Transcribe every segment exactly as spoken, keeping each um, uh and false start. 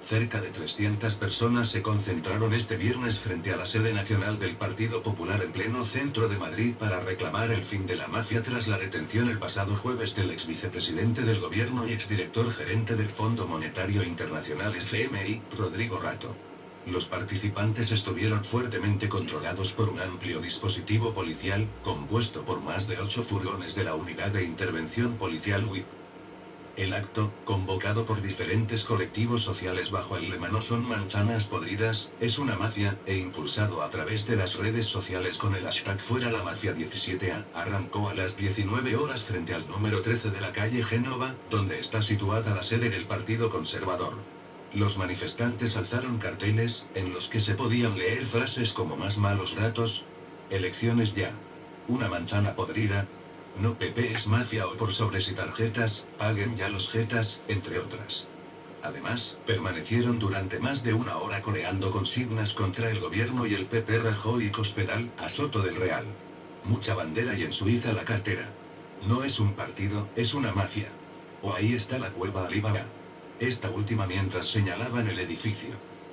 Cerca de trescientas personas se concentraron este viernes frente a la sede nacional del Partido Popular en pleno centro de Madrid para reclamar el fin de la mafia tras la detención el pasado jueves del ex vicepresidente del gobierno y exdirector gerente del Fondo Monetario Internacional F M I, Rodrigo Rato. Los participantes estuvieron fuertemente controlados por un amplio dispositivo policial, compuesto por más de ocho furgones de la Unidad de Intervención Policial U I P. El acto, convocado por diferentes colectivos sociales bajo el lema "No son manzanas podridas, es una mafia", e impulsado a través de las redes sociales con el hashtag Fuera la Mafia diecisiete A, arrancó a las diecinueve horas frente al número trece de la calle Génova, donde está situada la sede del Partido Conservador. Los manifestantes alzaron carteles, en los que se podían leer frases como "Más malos ratos", "Elecciones ya", "Una manzana podrida", "No P P es mafia" o "Por sobres y tarjetas, paguen ya los jetas", entre otras. Además, permanecieron durante más de una hora coreando consignas contra el gobierno y el P P. Rajoy y Cospedal, a Soto del Real. Mucha bandera y en Suiza la cartera. No es un partido, es una mafia. O ahí está la cueva Alibaba. Esta última mientras señalaban el edificio.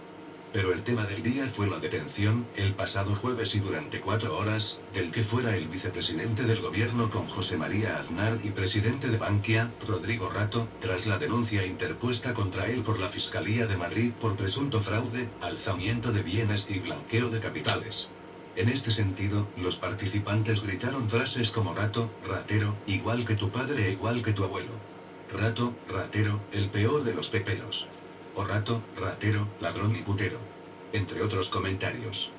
Pero el tema del día fue la detención, el pasado jueves y durante cuatro horas, del que fuera el vicepresidente del gobierno con José María Aznar y presidente de Bankia, Rodrigo Rato, tras la denuncia interpuesta contra él por la Fiscalía de Madrid por presunto fraude, alzamiento de bienes y blanqueo de capitales. En este sentido, los participantes gritaron frases como "Rato, ratero, igual que tu padre e igual que tu abuelo". "Rato, ratero, el peor de los peperos". O "Rato, ratero, ladrón y putero", entre otros comentarios.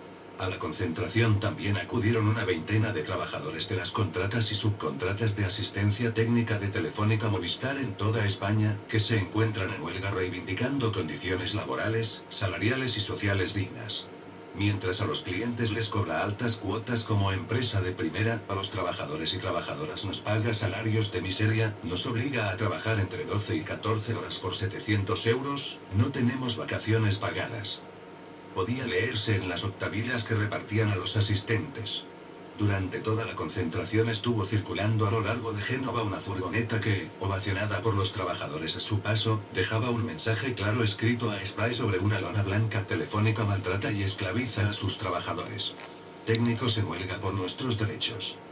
A la concentración también acudieron una veintena de trabajadores de las contratas y subcontratas de asistencia técnica de Telefónica Movistar en toda España, que se encuentran en huelga reivindicando condiciones laborales, salariales y sociales dignas. Mientras a los clientes les cobra altas cuotas como empresa de primera, a los trabajadores y trabajadoras nos paga salarios de miseria, nos obliga a trabajar entre doce y catorce horas por setecientos euros, no tenemos vacaciones pagadas. Podía leerse en las octavillas que repartían a los asistentes. Durante toda la concentración estuvo circulando a lo largo de Génova una furgoneta que, ovacionada por los trabajadores a su paso, dejaba un mensaje claro escrito a spray sobre una lona blanca: "Telefónica maltrata y esclaviza a sus trabajadores. Técnicos en huelga por nuestros derechos".